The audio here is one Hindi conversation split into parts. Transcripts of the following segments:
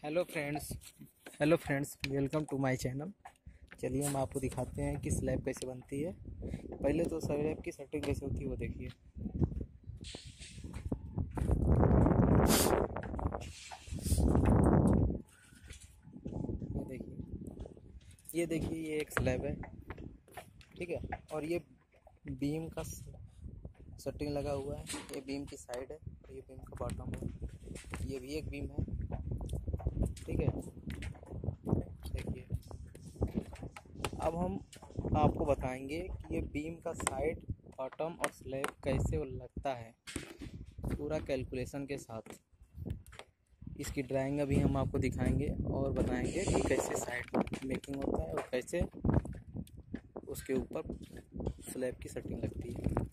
Hello friends welcome to my channel. चलिए हम आपको दिखाते हैं कि स्लैब कैसे बनती है। पहले तो स्लैब की सेटिंग कैसे होती है वो देखिए। ये देखिए ये एक स्लैब है, ठीक है। और ये बीम का सेटिंग लगा हुआ है। ये बीम की साइड है और ये बीम का बॉटम है। ये भी एक बीम है, ठीक है। देखिए अब हम आपको बताएंगे कि ये बीम का साइड, बॉटम और स्लैब कैसे वो लगता है, पूरा कैलकुलेशन के साथ। इसकी ड्राइंग अभी हम आपको दिखाएंगे और बताएंगे कि कैसे साइड मेकिंग होता है और कैसे उसके ऊपर स्लैब की सेटिंग लगती है।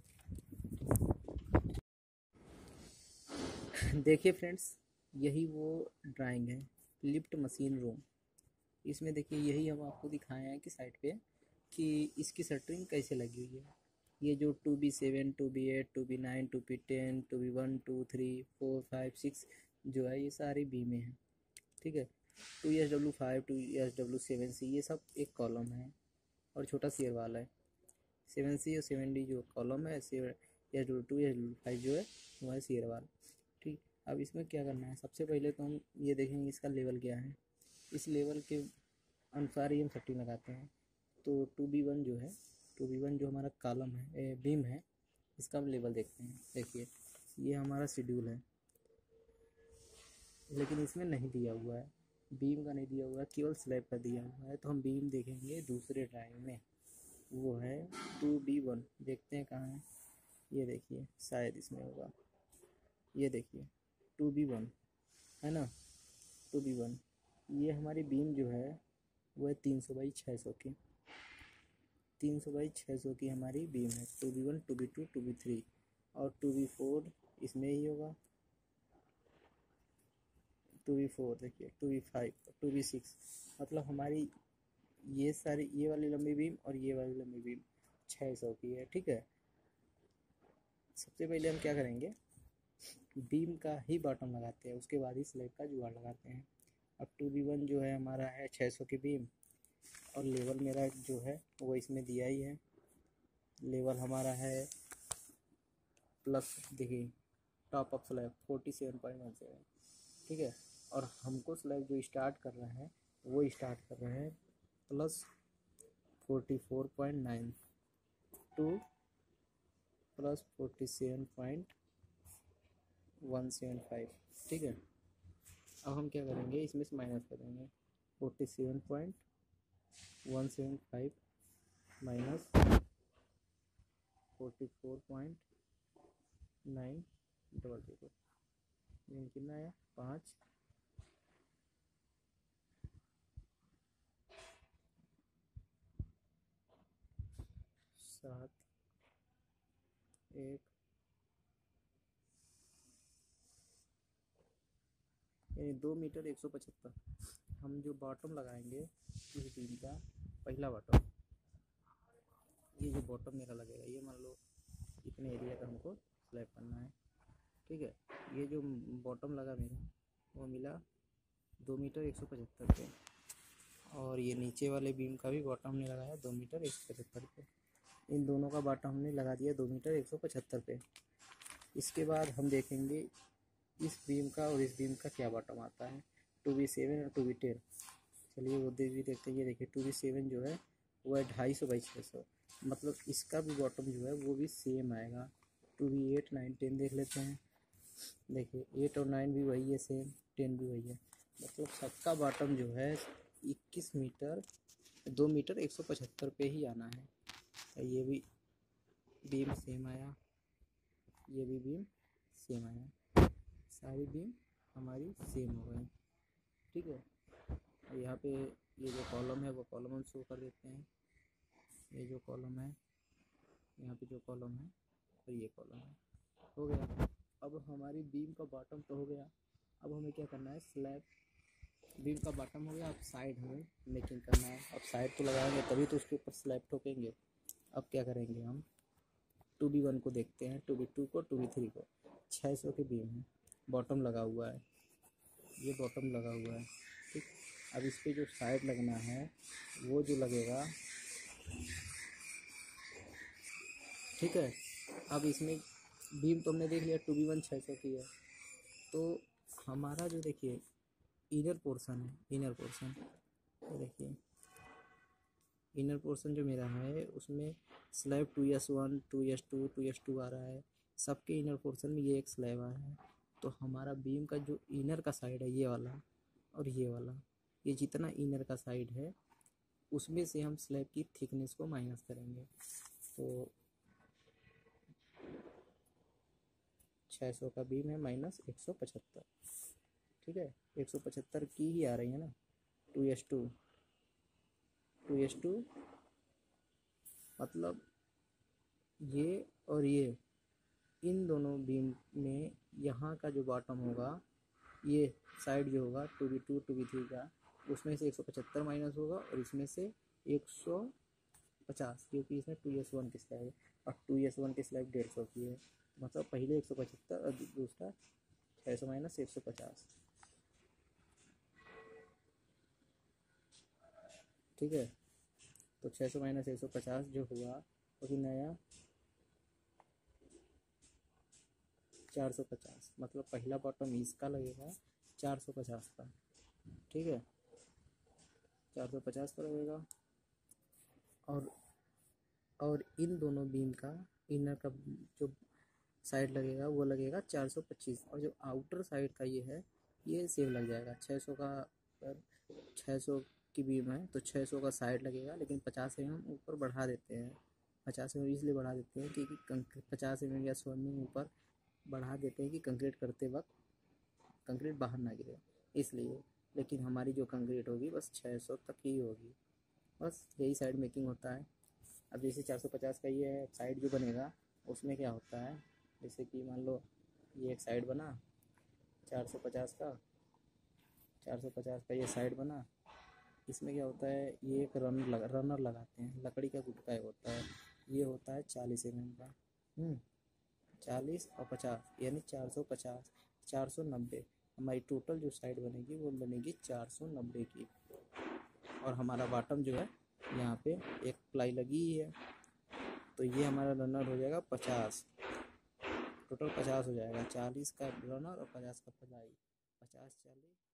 देखिए फ्रेंड्स, यही वो ड्राइंग है, लिफ्ट मशीन रूम। इसमें देखिए यही हम आपको दिखाए हैं कि साइड पे कि इसकी सेटिंग कैसे लगी हुई है। ये जो 2B7, 2B8, 2B9, 2B10, 2B1, 2, 3, 4, 5, 6 जो है, ये सारी बीमें हैं, ठीक है। 2SW5, 2SW7C ये सब एक कॉलम है और छोटा शेयर वाला है। 7C और 7D जो कॉलम है, SW2, SW5 जो है वो है शेयर वाला, ठीक। अब इसमें क्या करना है, सबसे पहले तो हम ये देखेंगे इसका लेवल क्या है। इस लेवल के अनुसार ही हम सेटिंग लगाते हैं। तो 2B1 जो है, 2B1 जो हमारा कॉलम है, बीम है, इसका हम लेवल देखते हैं। देखिए ये हमारा शेड्यूल है, लेकिन इसमें नहीं दिया हुआ है, बीम का नहीं दिया हुआ है, केवल स्लैब का दिया हुआ है। तो हम बीम देखेंगे दूसरे ड्राइंग में, वो है 2B1। देखते हैं कहाँ है, ये देखिए शायद इसमें होगा। ये देखिए 2B1 है ना, 2B1। ये हमारी बीम जो है वो है 300x600 की, 300x600 की हमारी बीम है। 2B1, 2B2, 2B3 और 2B4 इसमें ही होगा। 2B4 देखिए, 2B5, 2B6, मतलब हमारी ये सारी, ये वाली लंबी बीम और ये वाली लंबी बीम 600 की है, ठीक है। सबसे पहले हम क्या करेंगे, बीम का ही बॉटम लगाते हैं, उसके बाद ही स्लैब का जुगाड़ लगाते हैं। अब 2B1 जो है हमारा है 600 की बीम और लेवल मेरा जो है वो इसमें दिया ही है। लेवल हमारा है प्लस, देखिए टॉप ऑफ स्लैब 47.17, ठीक है। और हमको स्लैब जो स्टार्ट कर रहे हैं वो स्टार्ट कर रहे हैं प्लस 44.9 टू प्लस 47.175, ठीक है। अब हम क्या करेंगे, इसमें से माइनस करेंगे 47.175 माइनस 44.900, कितना आया 5, 7, 1, यानी 2 मीटर 175। हम जो बॉटम लगाएंगे इस बीम का, पहला बॉटम, ये जो बॉटम मेरा लगेगा, ये मान लो इतने एरिया का हमको स्लैब करना है, ठीक है। ये जो बॉटम लगा मेरा वो मिला 2 मीटर 175 पे, और ये नीचे वाले बीम का भी बॉटम हमने लगाया 2 मीटर 175 पे। इन दोनों का बॉटम हमने लगा दिया 2 मीटर 175 पे। इसके बाद हम देखेंगे इस बीम का और इस बीम का क्या बॉटम आता है, 2B7 और 2B10। चलिए वो भी देखते हैं। ये देखिए 2B7 जो है वो है 250/600, मतलब इसका भी बॉटम जो है वो भी सेम आएगा। 2B8, 9, 10 देख लेते हैं। देखिए 8 और 9 भी वही है, सेम 10 भी वही है, मतलब सबका बॉटम जो है 21 मीटर 2 मीटर 175 पे ही आना है। ये भी बीम सेम आया, ये भी बीम सेम आया, सारी बीम हमारी सेम हो गई, ठीक है। यहाँ पे ये जो कॉलम है वो कॉलम हम शो कर देते हैं। ये जो कॉलम है, यहाँ पे जो कॉलम है और ये कॉलम है, हो गया। अब हमारी बीम का बॉटम तो हो गया। अब हमें क्या करना है, स्लैब बीम का बॉटम हो गया, अब साइड हमें मेकिंग करना है। अब साइड को लगाएंगे तभी तो उसके ऊपर स्लैब ठोकेंगे। अब क्या करेंगे, हम 2B1 को देखते हैं, 2B2 को, 2B3 को। 600 की बीम है, बॉटम लगा हुआ है, ये बॉटम लगा हुआ है, ठीक। अब इस पे जो साइड लगना है वो जो लगेगा, ठीक है। अब इसमें बीम तो हमने देख लिया 2B1 600 की है। तो हमारा जो देखिए इनर पोर्शन है, इनर पोर्शन तो देखिए इनर पोर्शन जो मेरा है उसमें स्लैब 2S1 2S2 2S2 आ रहा है। सबके इनर पोर्शन में ये एक स्लैब आ रहा है। तो हमारा बीम का जो इनर का साइड है ये वाला और ये वाला, ये जितना इनर का साइड है उसमें से हम स्लैब की थिकनेस को माइनस करेंगे। तो 600 का बीम है माइनस 175, ठीक है। 175 की ही आ रही है ना, 2S2 2S2 मतलब ये और ये, इन दोनों बीम में यहाँ का जो बॉटम होगा, ये साइड जो होगा 2B2 2B3 का, उसमें से 175 माइनस होगा और इसमें से 150, क्योंकि इसमें 2S1 की स्लैब है और 2S1 की स्लैब 150 की है। मतलब पहले 175 और दूसरा 600 माइनस 150, ठीक है। तो 600 माइनस 150 जो हुआ वो भी नया 450, मतलब पहला बॉटम इसका लगेगा 450 का, ठीक है। 450 का लगेगा और इन दोनों बीम का इनर का जो साइड लगेगा वो लगेगा 425, और जो आउटर साइड का ये है ये सेम लग जाएगा 600 का। 600 की बीम है तो 600 का साइड लगेगा, लेकिन 50 mm ऊपर बढ़ा देते हैं। 50 mm इसलिए बढ़ा देते हैं क्योंकि 50 mm या 100 mm ऊपर बढ़ा देते हैं कि कंक्रीट करते वक्त कंक्रीट बाहर ना गिरे, इसलिए। लेकिन हमारी जो कंक्रीट होगी बस 600 तक ही होगी, बस यही साइड मेकिंग होता है। अब जैसे 450 का ये है साइड जो बनेगा उसमें क्या होता है, जैसे कि मान लो ये एक साइड बना 450 का, 450 का ये साइड बना, इसमें क्या होता है ये एक रनर लगाते हैं, लकड़ी का गुटका होता है, ये होता है 40 mm का, 40 और 50 यानी 450, 490। हमारी टोटल जो साइड बनेगी वो बनेगी 490 की। और हमारा बॉटम जो है यहाँ पे एक प्लाई लगी ही है, तो ये हमारा रनर हो जाएगा 50, टोटल 50 हो जाएगा। 40 का रनर और 50 का प्लाई, 50 40।